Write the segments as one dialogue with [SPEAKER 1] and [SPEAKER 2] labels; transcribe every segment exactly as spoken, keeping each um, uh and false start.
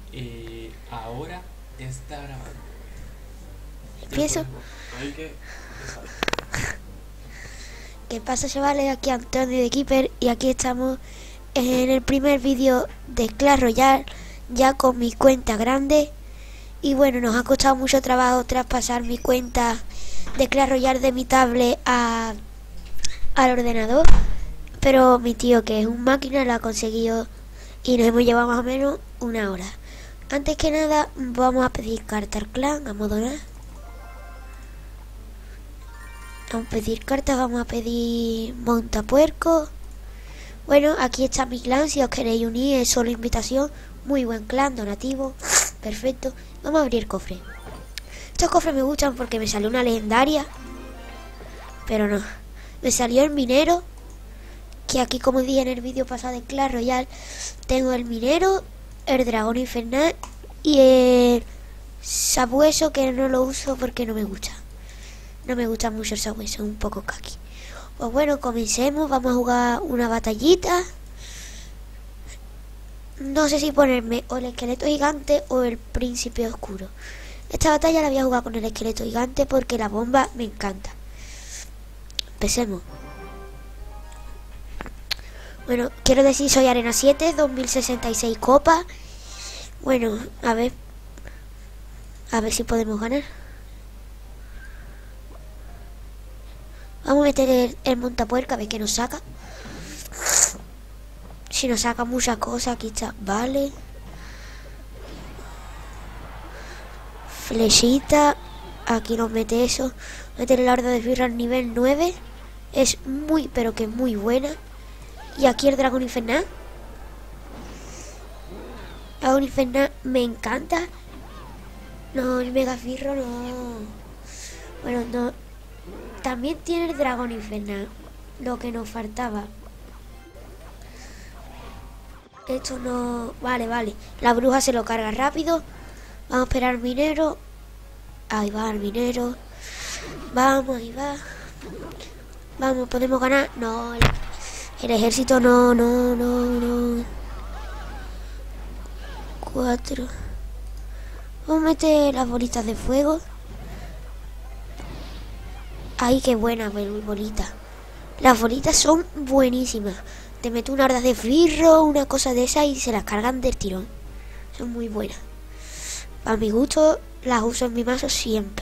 [SPEAKER 1] Eh, ahora está grabando. Ya
[SPEAKER 2] Empiezo.
[SPEAKER 1] podemos. Hay que empezar.
[SPEAKER 2] ¿Qué pasa, chavales? Aquí Antonio de Keeper y aquí estamos en el primer vídeo de Clash Royale, ya con mi cuenta grande. Y bueno, nos ha costado mucho trabajo traspasar mi cuenta de Clash Royale de mi tablet a, al ordenador, pero mi tío, que es un máquina, lo ha conseguido y nos hemos llevado más o menos una hora. Antes que nada, vamos a pedir carta al clan a modo nada. Vamos a pedir cartas, vamos a pedir montapuerco. Bueno, aquí está mi clan, si os queréis unir es solo invitación. Muy buen clan, donativo, perfecto. Vamos a abrir cofre. Estos cofres me gustan porque me salió una legendaria, pero no, me salió el minero, que aquí, como dije en el vídeo pasado de Clash Royale, tengo el minero, el dragón infernal y el sabueso, que no lo uso porque no me gusta. No me gusta mucho el sabueso, un poco kaki. Pues bueno, comencemos, vamos a jugar una batallita. No sé si ponerme o el esqueleto gigante o el príncipe oscuro. Esta batalla la voy a jugar con el esqueleto gigante porque la bomba me encanta. Empecemos. Bueno, quiero decir, soy Arena siete, dos mil sesenta y seis copas. Bueno, a ver. A ver si podemos ganar. Vamos a meter el, el montapuerca, a ver qué nos saca. Si nos saca muchas cosas, aquí está. Vale. Flechita. Aquí nos mete eso. Meter el horda de esbirro al nivel nueve. Es muy, pero que muy buena. Y aquí el dragón infernal. El dragón infernal me encanta. No, el megafirro no. Bueno, no. También tiene el dragón infernal. Lo que nos faltaba. Esto no... Vale, vale. La bruja se lo carga rápido. Vamos a esperar al minero. Ahí va el minero. Vamos, ahí va. Vamos, podemos ganar. No, el, el ejército no, no, no, no. Cuatro. Vamos a meter las bolitas de fuego. Ay, qué buena bolita. Las bolitas son buenísimas. Te meto una horda de esbirro, una cosa de esa y se las cargan del tirón. Son muy buenas. A mi gusto las uso en mi mazo siempre.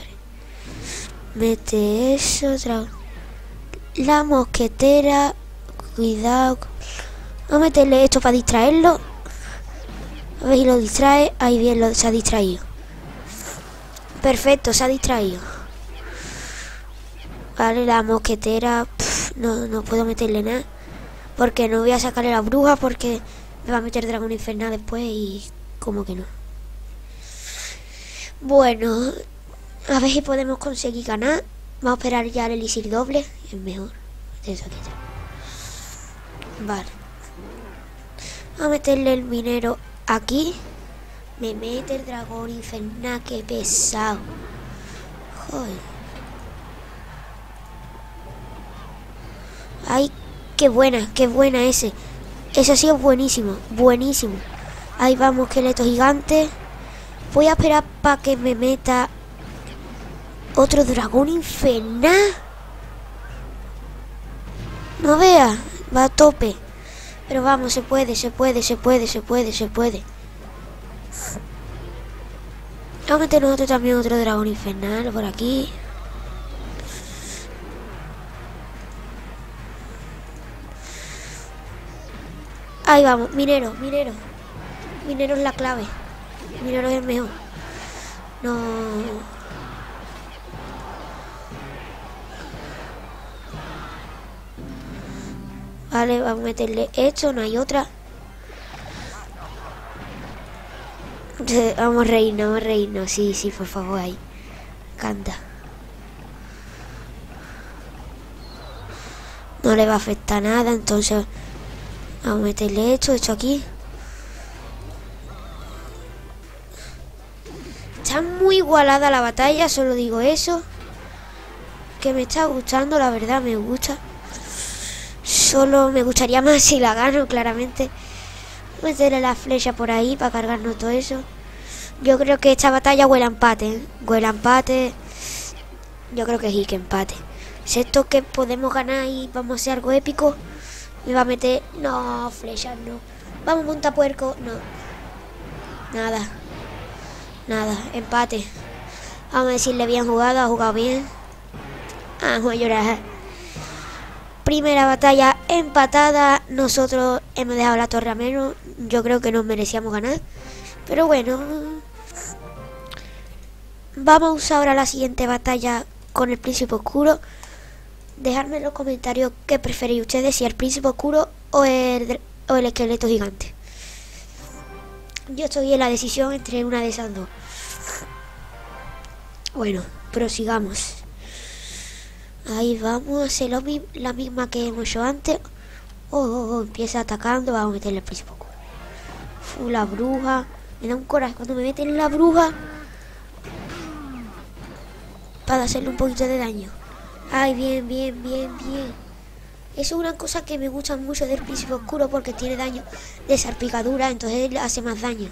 [SPEAKER 2] Mete eso, otra. La mosquetera. Cuidado. Vamos a meterle esto para distraerlo. A ver si lo distrae. Ahí bien, lo, se ha distraído. Perfecto, se ha distraído. Vale, la mosquetera. Pff, no, no puedo meterle nada. Porque no voy a sacarle la bruja porque me va a meter dragón infernal después y como que no. Bueno, a ver si podemos conseguir ganar. Vamos a esperar ya el elixir doble. Es mejor. Eso aquí está. Vale. Vamos a meterle el minero aquí. Me mete el dragón infernal. Qué pesado. Joder. Ay, qué buena, qué buena ese. Ese ha sido buenísimo, buenísimo. Ahí vamos, esqueleto gigante. Voy a esperar para que me meta otro dragón infernal. No veas, va a tope. Pero vamos, se puede, se puede, se puede, se puede, se puede. Vamos a meter nosotros también otro dragón infernal por aquí. Ahí vamos, minero, minero. Minero es la clave. Minero es el mejor. No. Vale, vamos a meterle esto, no hay otra. Vamos a reírnos, vamos a reírnos. Sí, sí, por favor, ahí. Canta. No le va a afectar nada, entonces... Vamos a meterle esto, esto aquí. Está muy igualada la batalla, solo digo eso. Que me está gustando, la verdad, me gusta. Solo me gustaría más si la gano, claramente. Meterle la flecha por ahí para cargarnos todo eso. Yo creo que esta batalla huele a empate, ¿eh? Huele a empate. Yo creo que sí, que empate. Si esto que podemos ganar y vamos a hacer algo épico, me va a meter... No, flechas no. Vamos, montapuerco. No. Nada. Nada, empate. Vamos a decirle bien jugado, ha jugado bien. Vamos a llorar. Primera batalla empatada. Nosotros hemos dejado la torre a menos. Yo creo que nos merecíamos ganar. Pero bueno. Vamos a usar ahora la siguiente batalla con el príncipe oscuro. Dejadme en los comentarios qué preferís ustedes, si el príncipe oscuro o el, o el esqueleto gigante. Yo estoy en la decisión entre una de esas dos. Bueno, prosigamos. Ahí vamos a hacer lo mi la misma que hemos hecho antes. Oh, oh, oh, empieza atacando. Vamos a meterle el príncipe oscuro. Fu, la bruja. Me da un coraje cuando me meten la bruja. Para hacerle un poquito de daño. Ay, bien, bien, bien, bien. Eso es una cosa que me gusta mucho del príncipe oscuro, porque tiene daño de salpicadura, entonces le hace más daño.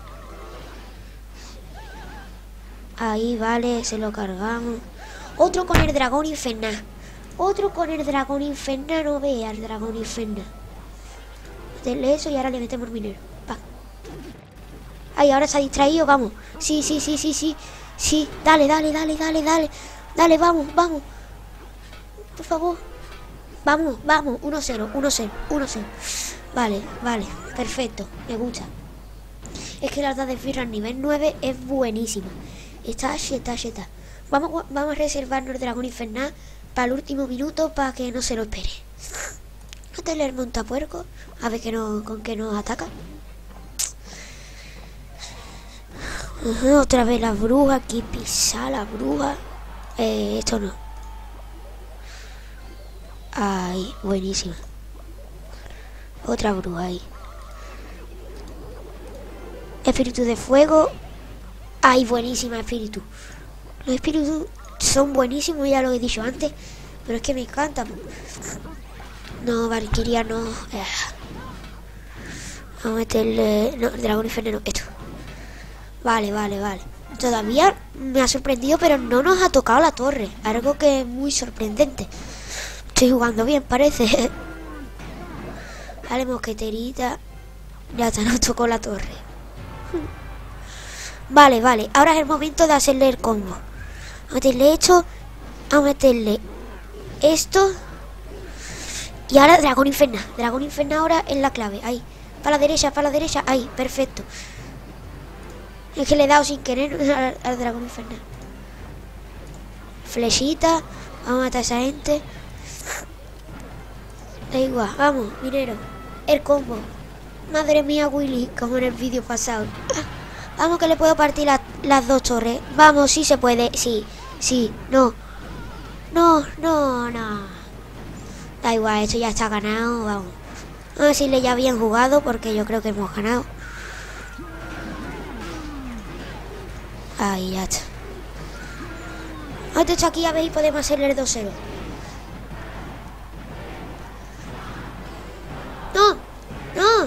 [SPEAKER 2] Ahí, vale, se lo cargamos. Otro con el dragón infernal. Otro con el dragón infernal. No vea el dragón infernal. Meterle eso y ahora le metemos el minero. Va. Ay, ahora se ha distraído, vamos. Sí, sí, sí, sí, sí. Sí, dale, dale, dale, dale, dale. Dale, vamos, vamos. Por favor. Vamos, vamos. uno cero, uno cero, uno cero. Vale, vale. Perfecto. Me gusta. Es que la verdad de Firra nivel nueve es buenísima. Está cheta, cheta. Vamos, vamos a reservarnos el dragón infernal para el último minuto, para que no se lo espere. Métele el montapuerco. A ver que no, con qué nos ataca. Ajá, otra vez la bruja. Aquí pisa la bruja. Eh, esto no. Ay, buenísima. Otra bruja ahí. Espíritu de fuego. Ay, buenísima espíritu. Los espíritus son buenísimos, ya lo he dicho antes. Pero es que me encanta. No, Valkyria no. Vamos a meterle... No, el dragón infernal. Esto. Vale, vale, vale. Todavía me ha sorprendido, pero no nos ha tocado la torre. Algo que es muy sorprendente. Estoy jugando bien, parece. Vale, mosqueterita. Ya está, nos tocó la torre. Vale, vale. Ahora es el momento de hacerle el combo. Vamos a meterle esto. Vamos a meterle esto. Y ahora dragón infernal. Dragón infernal ahora es la clave. Ahí. Para la derecha, para la derecha. Ahí, perfecto. Es que le he dado sin querer al, al dragón infernal. Flechita. Vamos a matar a esa gente. Da igual, vamos, minero. El combo. Madre mía, Willy, como en el vídeo pasado. Vamos, que le puedo partir la, las dos torres. Vamos, sí se puede. Sí, sí, no. No, no, no. Da igual, esto ya está ganado. Vamos. Vamos a decirle ya bien jugado, porque yo creo que hemos ganado. Ahí ya está. Antes aquí, a ver, y podemos hacerle el dos cero. ¡No! ¡No!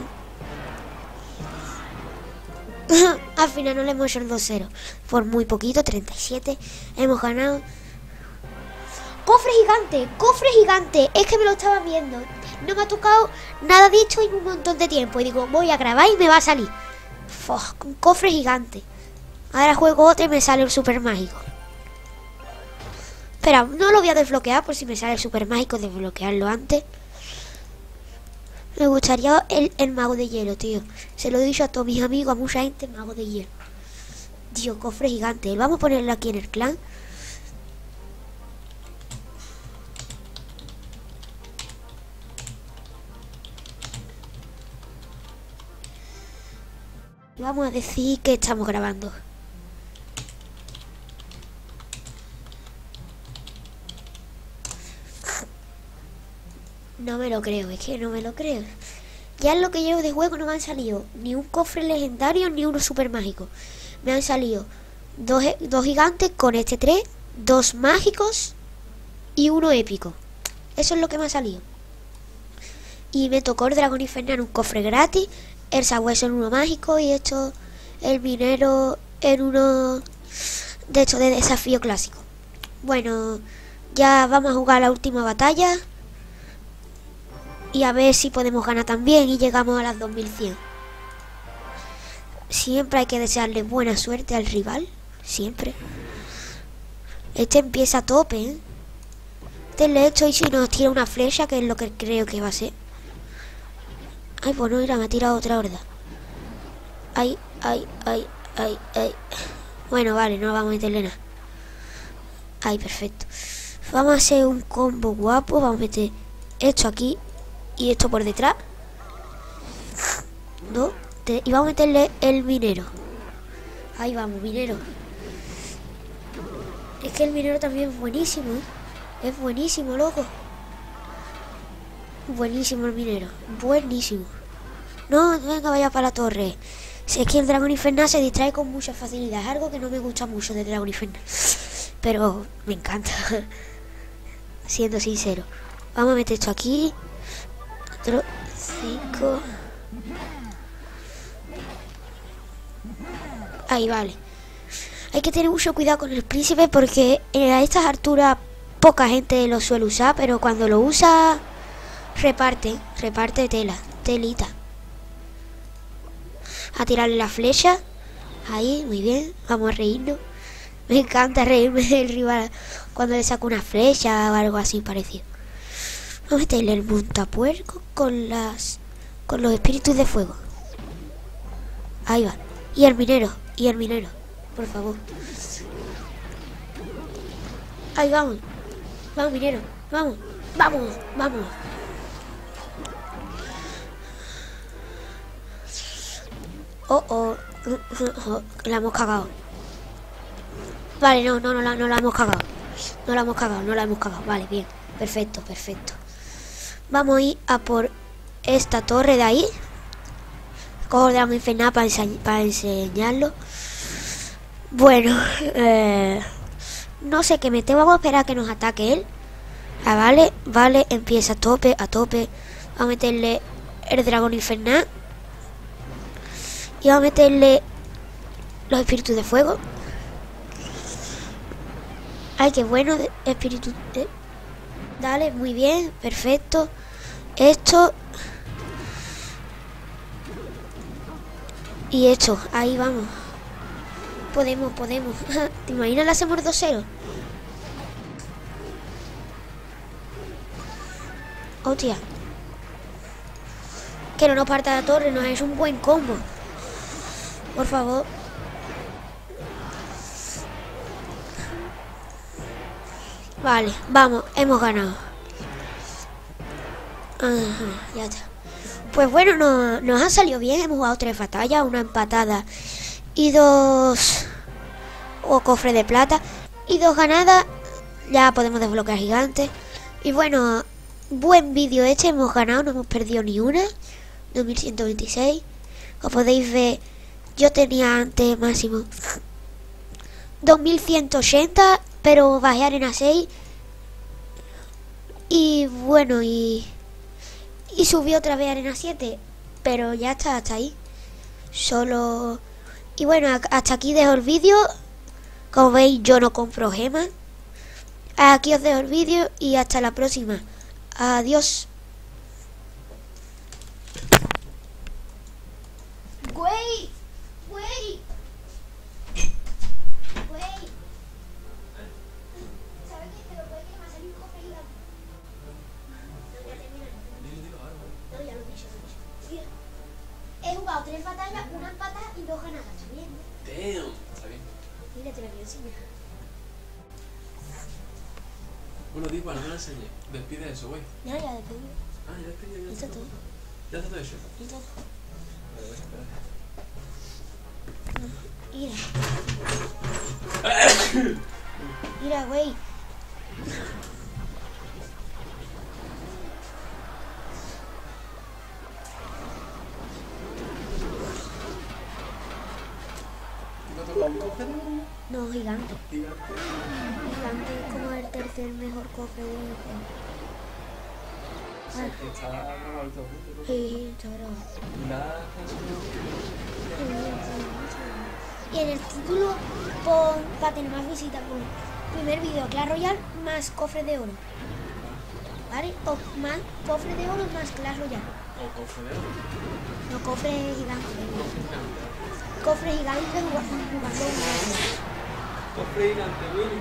[SPEAKER 2] Al final no le hemos hecho el dos cero. Por muy poquito, treinta y siete. Hemos ganado. ¡Cofre gigante! ¡Cofre gigante! Es que me lo estaba viendo. No me ha tocado nada dicho en un montón de tiempo. Y digo, voy a grabar y me va a salir. Uf, un cofre gigante. Ahora juego otro y me sale el super mágico. Espera, no lo voy a desbloquear por si me sale el super mágico, desbloquearlo antes. Me gustaría el, el mago de hielo, tío. Se lo he dicho a todos mis amigos, a mucha gente, mago de hielo. Tío, cofre gigante. Vamos a ponerlo aquí en el clan. Vamos a decir que estamos grabando. No me lo creo, es que no me lo creo. Ya en lo que llevo de juego no me han salido ni un cofre legendario ni uno super mágico. Me han salido dos, dos gigantes con este tres, dos mágicos y uno épico. Eso es lo que me ha salido. Y me tocó el dragón infernal, un cofre gratis, el sabueso en uno mágico y esto, el minero en uno de estos de desafío clásico. Bueno, ya vamos a jugar la última batalla y a ver si podemos ganar también y llegamos a las dos mil cien. Siempre hay que desearle buena suerte al rival, siempre. Este empieza a tope, ¿eh? Este le echo y si nos tira una flecha, que es lo que creo que va a ser. Ay, pues no, mira, me ha tirado otra horda. Ay, ay, ay, ay, ay. Bueno, vale, no vamos a meterle nada. Ay, perfecto. Vamos a hacer un combo guapo. Vamos a meter esto aquí y esto por detrás. Dos, tres, y vamos a meterle el minero. Ahí vamos, minero. Es que el minero también es buenísimo, ¿eh? Es buenísimo, loco. Buenísimo el minero. Buenísimo. No, venga, vaya para la torre. Si es que el dragón infernal se distrae con mucha facilidad. Es algo que no me gusta mucho del dragón infernal, pero me encanta. Siendo sincero. Vamos a meter esto aquí. Otro. Cinco. Ahí, vale. Hay que tener mucho cuidado con el príncipe porque a estas alturas poca gente lo suele usar, pero cuando lo usa reparte, reparte tela, telita. A tirarle la flecha. Ahí, muy bien, vamos a reírnos. Me encanta reírme del rival cuando le saco una flecha o algo así parecido. Vamos a meterle el montapuerco con las con los espíritus de fuego. Ahí va. Y el minero, y el minero, por favor. Ahí vamos. Vamos, minero. Vamos. Vamos. Vamos. Oh, oh. La hemos cagado. Vale, no, no, no la, no la hemos cagado. No la hemos cagado, no la hemos cagado. Vale, bien. Perfecto, perfecto. Vamos a ir a por esta torre de ahí. Cojo el dragón infernal para, enseñ para enseñarlo. Bueno, eh, no sé qué meter. Vamos a esperar a que nos ataque él. Ah, vale, vale. Empieza a tope, a tope. Vamos a meterle el dragón infernal. Y vamos a meterle los espíritus de fuego. Ay, qué bueno, espíritu. Eh. Dale, muy bien, perfecto. Esto. Y esto, ahí vamos. Podemos, podemos. ¿Te imaginas? Le hacemos dos cero. Hostia. Que no nos parta la torre, nos es un buen combo. Por favor. Vale, vamos, hemos ganado. Ajá, ya está. Pues bueno, no, nos ha salido bien. Hemos jugado tres batallas, una empatada y dos o cofre de plata y dos ganadas. Ya podemos desbloquear gigantes. Y bueno, buen vídeo este. Hemos ganado, no hemos perdido ni una. dos mil ciento veintiséis. Como podéis ver, yo tenía antes máximo dos mil ciento ochenta, pero bajé a arena seis. Y bueno, y y subí otra vez a arena siete, pero ya está, hasta ahí. Solo. Y bueno, hasta aquí dejo el vídeo. Como veis, yo no compro gemas. Aquí os dejo el vídeo y hasta la próxima. Adiós. Güey, güey, güey. ¿Sabes qué? Te lo puede que me ha salido un cofre gigante. No, ya termina. No, ya lo he dicho, lo he dicho. Mira, he jugado tres batallas, una empatada y dos ganadas. ¿Está bien?
[SPEAKER 1] Damn. Está bien.
[SPEAKER 2] Mira, te lo quiero enseñar.
[SPEAKER 1] Bueno, Dipa, no me lo enseñé. Despide eso, güey.
[SPEAKER 2] Ya, ya despedí.
[SPEAKER 1] Ah, ya despide, ya
[SPEAKER 2] Listo todo.
[SPEAKER 1] Ya está todo hecho.
[SPEAKER 2] Listo.
[SPEAKER 1] Vale, voy a esperar.
[SPEAKER 2] Mira. Mira, güey.
[SPEAKER 1] ¿No toca un cofre?
[SPEAKER 2] No, gigante.
[SPEAKER 1] Gigante.
[SPEAKER 2] Gigante es como el tercer mejor cofre del juego.
[SPEAKER 1] Sí, que está grabado el todo junto, ¿no?
[SPEAKER 2] Sí, está grabado.
[SPEAKER 1] Y nada,
[SPEAKER 2] Qué bien, qué bien, mucho bien. Y en el título pon, para tener más visitas, pon primer vídeo Clash Royale más cofre de oro. ¿Vale? O más cofre de oro más Clash Royale.
[SPEAKER 1] O cofre de oro.
[SPEAKER 2] No, cofre gigante.
[SPEAKER 1] Cofre gigante.
[SPEAKER 2] Cofre gigante jugando jugando.
[SPEAKER 1] Cofre gigante, Willy.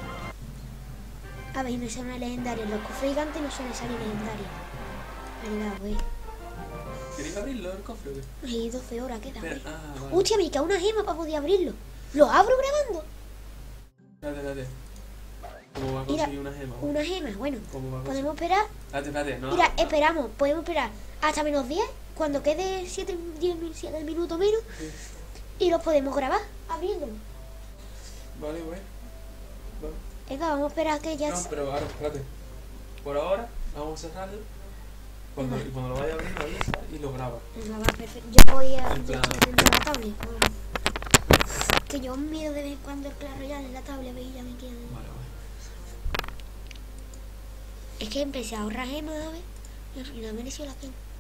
[SPEAKER 2] A ver, me suena legendario. Los cofres gigantes no suelen salir legendarios. Verdad, güey.
[SPEAKER 1] ¿Queréis abrirlo el cofre o qué?
[SPEAKER 2] Hay doce horas queda,
[SPEAKER 1] Espera,
[SPEAKER 2] güey.
[SPEAKER 1] ah, vale.
[SPEAKER 2] Hostia, me queda una gema para poder abrirlo. ¿Lo abro grabando?
[SPEAKER 1] Espérate, espérate. ¿Cómo va a
[SPEAKER 2] Mira,
[SPEAKER 1] conseguir una gema? güey?
[SPEAKER 2] Una gema, bueno.
[SPEAKER 1] ¿Cómo va a conseguir?
[SPEAKER 2] Podemos esperar.
[SPEAKER 1] Espérate, espérate, no.
[SPEAKER 2] Mira, esperamos. Podemos esperar hasta menos diez. Cuando quede siete, diez, siete minutos menos.
[SPEAKER 1] Sí.
[SPEAKER 2] Y los podemos grabar abriéndolo.
[SPEAKER 1] Vale, güey. Vale.
[SPEAKER 2] Venga, vamos a esperar que ya...
[SPEAKER 1] No, pero ahora, espérate. Por ahora, vamos a cerrarlo. Cuando,
[SPEAKER 2] Venga.
[SPEAKER 1] y cuando lo vaya a abrir, lo avisa y lo graba.
[SPEAKER 2] Venga, va, perfecto. Yo voy a...
[SPEAKER 1] En plan-
[SPEAKER 2] enciendo la tablet. Vamos. Que yo miro de vez en cuando el Clash Royale en la tablet y ya me quedo...
[SPEAKER 1] Vale, vale.
[SPEAKER 2] Es que empecé a ahorrar gemas, ¿sabes? Y al final mereció la pena.